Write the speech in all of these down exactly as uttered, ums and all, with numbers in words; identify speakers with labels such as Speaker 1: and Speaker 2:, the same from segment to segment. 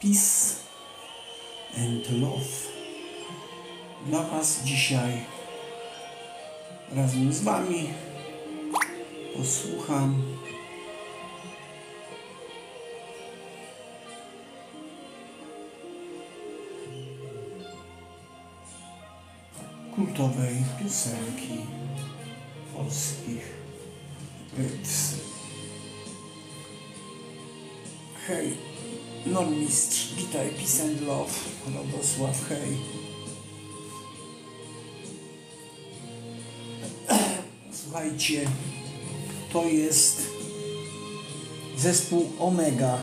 Speaker 1: Peace and Love. Dla Was dzisiaj razem z Wami posłucham kultowej piosenki polskich Rytz. Hej, Normistrz, witaj, Peace and Love, Radosław, hej. Słuchajcie, to jest zespół Omega.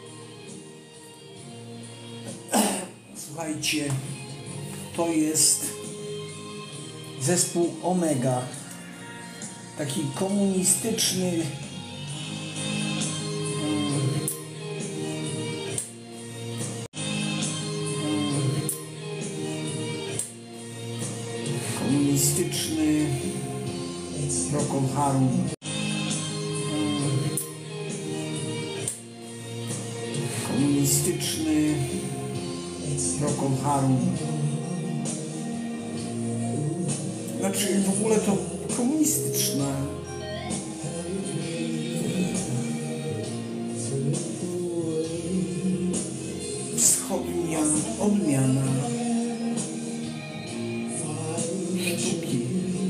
Speaker 1: Słuchajcie, to jest zespół Omega. Taki komunistyczny komunistyczny Procol Harum, komunistyczny Procol Harum. Znaczy w ogóle to komunistyczna wschodnia odmiana sztuki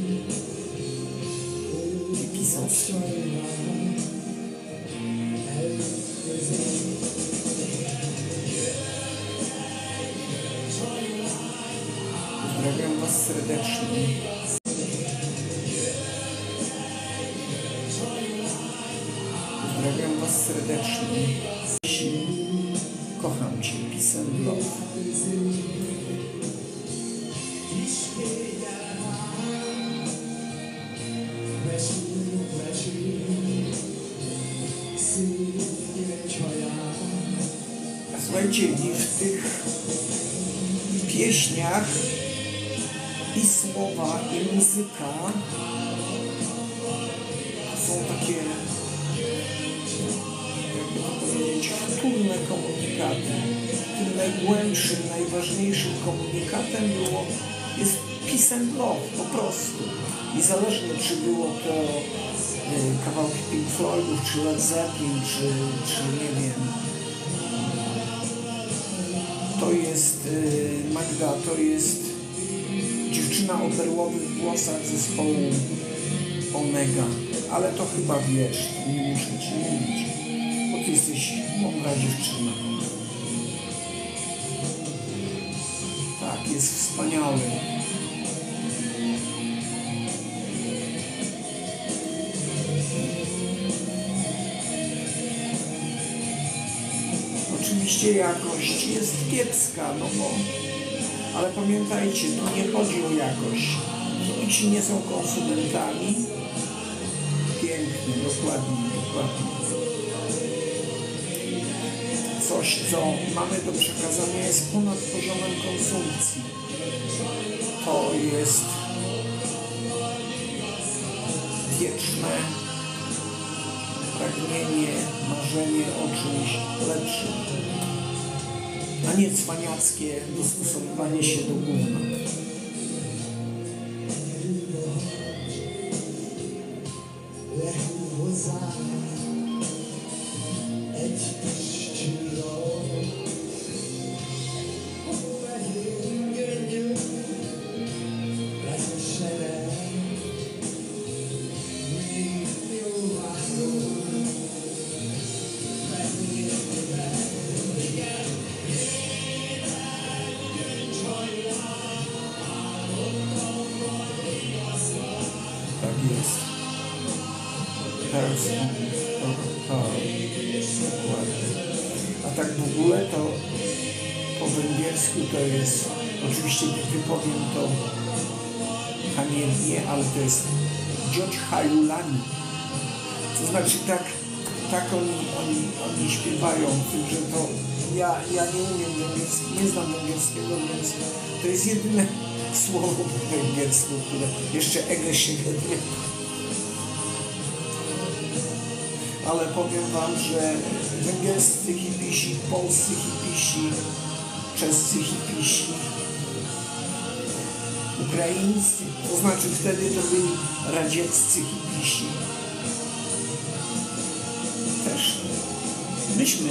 Speaker 1: pisowskiej. Pozdrawiam Was serdecznie. Pozdrawiam Was serdecznie. Kocham Cię, Peace and Love. Słuchajcie, i w tych pieśniach i słowa, i muzyka są takie, jakby to powiedzieć, wtórne komunikaty. Tym najgłębszym, najważniejszym komunikatem było, jest Peace and Love, po prostu. Niezależnie, czy było to y, kawałki Pink Floydów, czy Led Zeppelin, czy, czy nie wiem. To jest y, Magda, to jest dziewczyna o perłowych włosach zespołu Omega. Ale to chyba wiesz, nie muszę Ci mówić, bo Ty jesteś mądra dziewczyna. Tak, jest wspaniały. Oczywiście jakość jest kiepska, no bo, ale pamiętajcie, tu nie chodzi o jakość. Ci nie są konsumentami. Pięknie, dokładnie, dokładnie. Coś, co mamy do przekazania, jest ponad poziomem konsumpcji. To jest wieczne pragnienie, marzenie o czymś lepszym, a nie cwaniackie dostosowywanie się do gówna. A tak w ogóle to po węgiersku to jest, oczywiście wypowiem to haniebnie, ale to jest Dzioć Halulani. To znaczy tak, tak oni, oni, oni śpiewają, że to ja, ja nie umiem węgierskiego, nie znam węgierskiego, więc to jest jedyne słowo po węgiersku, które jeszcze Ege się nie. Ale powiem Wam, że węgierscy hipisi, polscy hipisi hipisi, czescy hipisi, ukraińscy, to znaczy wtedy to byli radzieccy hipisi. Też myśmy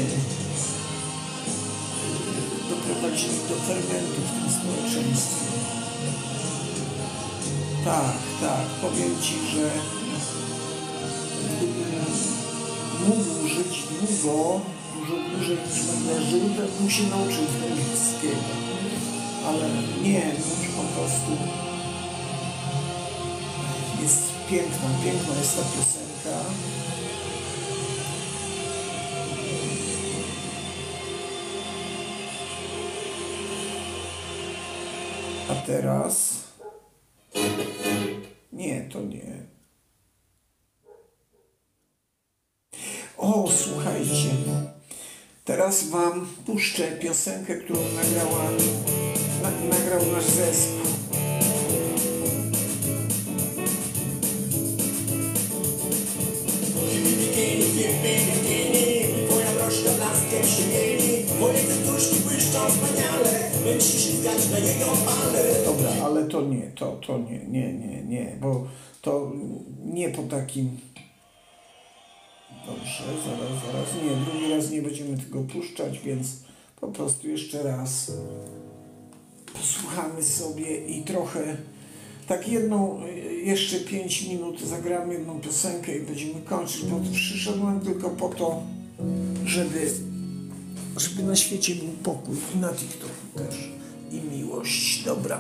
Speaker 1: doprowadzili do fermentu w tym społeczeństwie. Tak, tak, powiem Ci, że gdybym mógł żyć długo, dużo dłużej niż będę żył, to bym się nauczył węgierskiego. Ale nie, już po prostu jest piękna, piękna jest ta piosenka. A teraz... Nie, to nie. O, słuchajcie. Teraz Wam puszczę piosenkę, którą nagrała, na, nagrał nasz zespół.
Speaker 2: Twoja broszka blaskiem się mieli, moje cytuszki błyszczą wspaniale, będziesz ślizgać na jego pale.
Speaker 1: Dobra, ale to nie, to, to nie, nie, nie, nie, bo to nie po takim... Dobrze, zaraz, zaraz, nie, drugi raz nie będziemy tego puszczać, więc po prostu jeszcze raz posłuchamy sobie i trochę, tak jedną, jeszcze pięć minut zagramy jedną piosenkę i będziemy kończyć, bo przyszedłem tylko po to, żeby, żeby na świecie był pokój i na TikToku też i miłość. Dobra.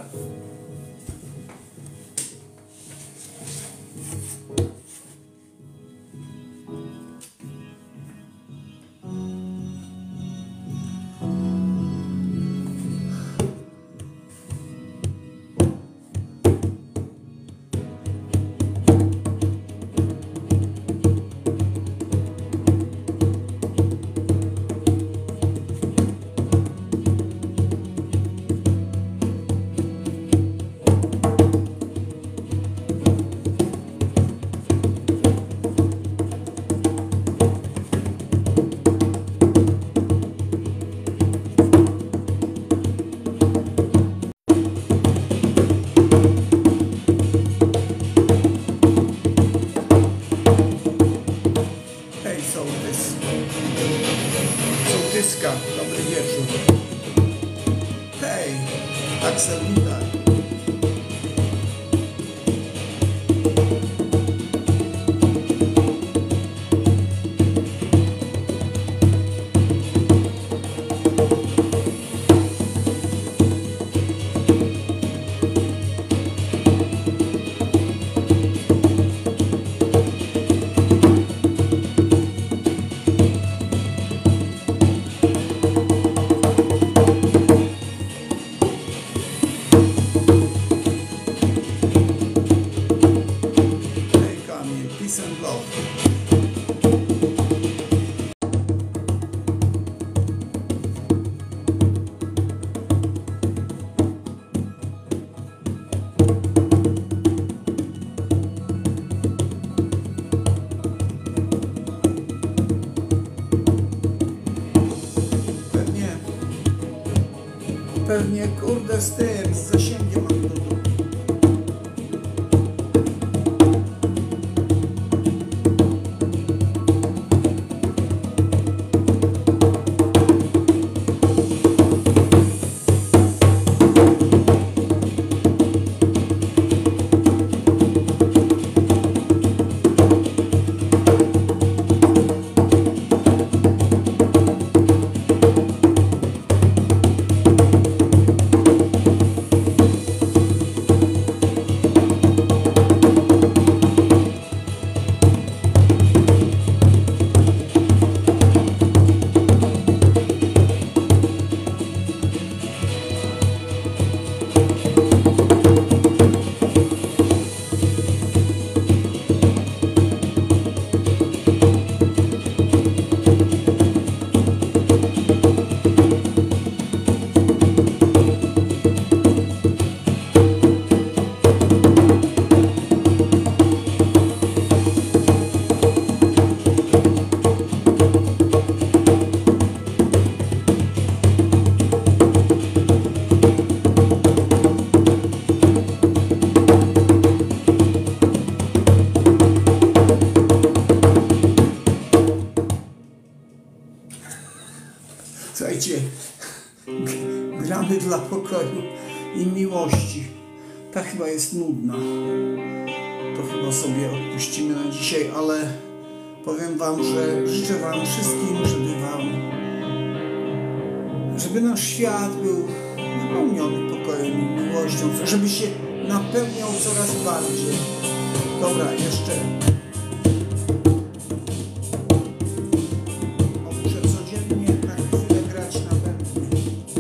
Speaker 1: Sołtyska, dobry wieczór. Hej, Aksel, witaj. Peace and love. Pewnie, pewnie kurde z tym, z zasięgiem mam do domu. i miłości. Ta chyba jest nudna. To chyba sobie odpuścimy na dzisiaj, ale powiem wam, że życzę wam wszystkim, żeby wam, żeby nasz świat był napełniony pokojem i miłością, żeby się napełniał coraz bardziej. Dobra, jeszcze. O, muszę codziennie na chwilę grać na bębnie.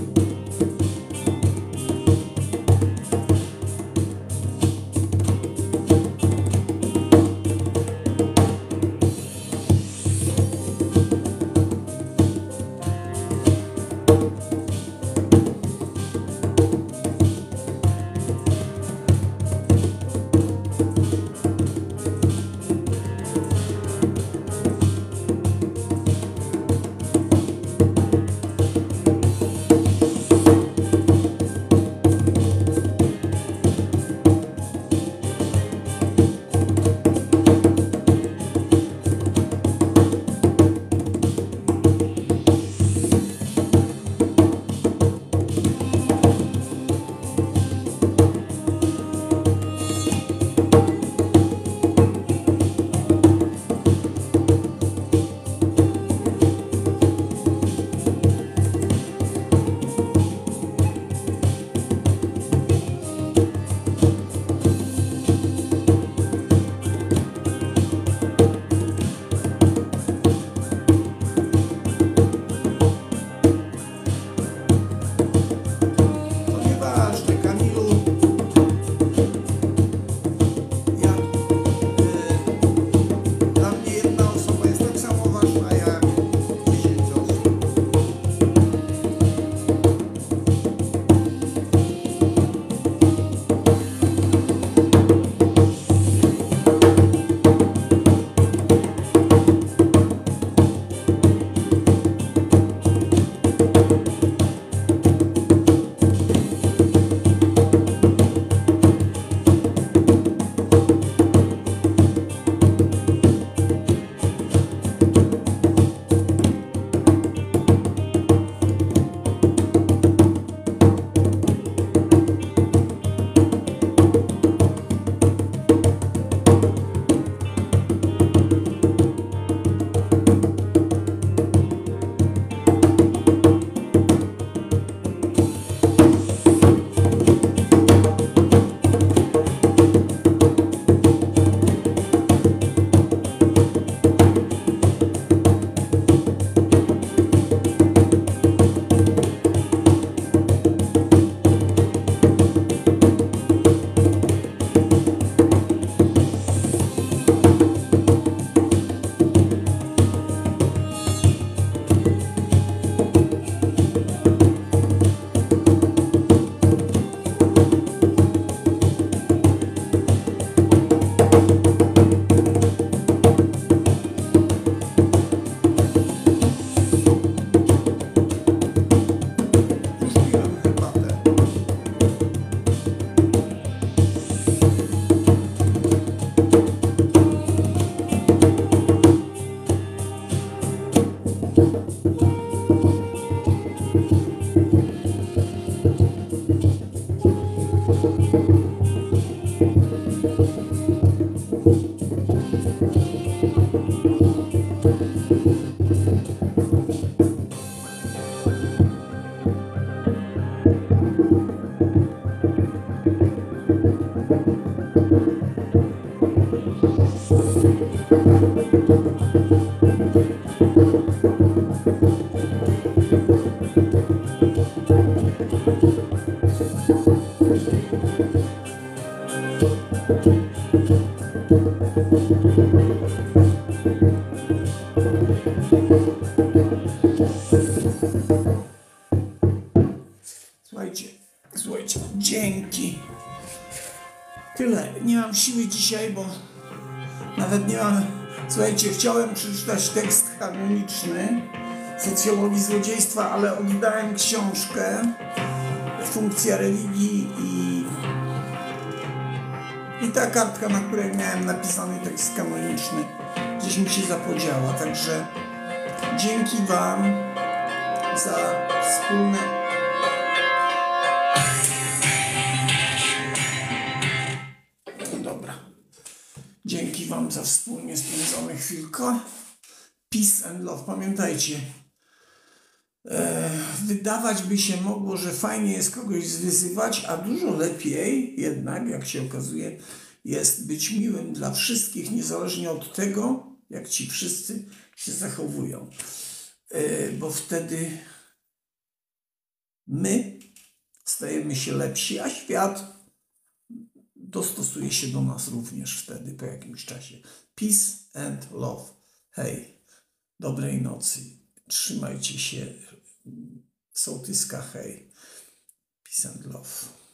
Speaker 1: Słuchajcie, słuchajcie, dzięki. Tyle. Nie mam siły dzisiaj, bo nawet nie mam... Słuchajcie, chciałem przeczytać tekst harmoniczny Socjologii złodziejstwa, ale oddałem książkę Funkcja religii i, i ta kartka, na której miałem napisany tekst kanoniczny, gdzieś mi się zapodziała. Także dzięki wam za wspólne Dzięki Wam za wspólnie spędzone chwilkę. Peace and love. Pamiętajcie, e, wydawać by się mogło, że fajnie jest kogoś zwyzywać, a dużo lepiej jednak, jak się okazuje, jest być miłym dla wszystkich, niezależnie od tego, jak ci wszyscy się zachowują. E, bo wtedy my stajemy się lepsi, a świat dostosuje się do nas również wtedy, po jakimś czasie. Peace and love. Hej, dobrej nocy. Trzymajcie się. Sołtyska, hej. Peace and love.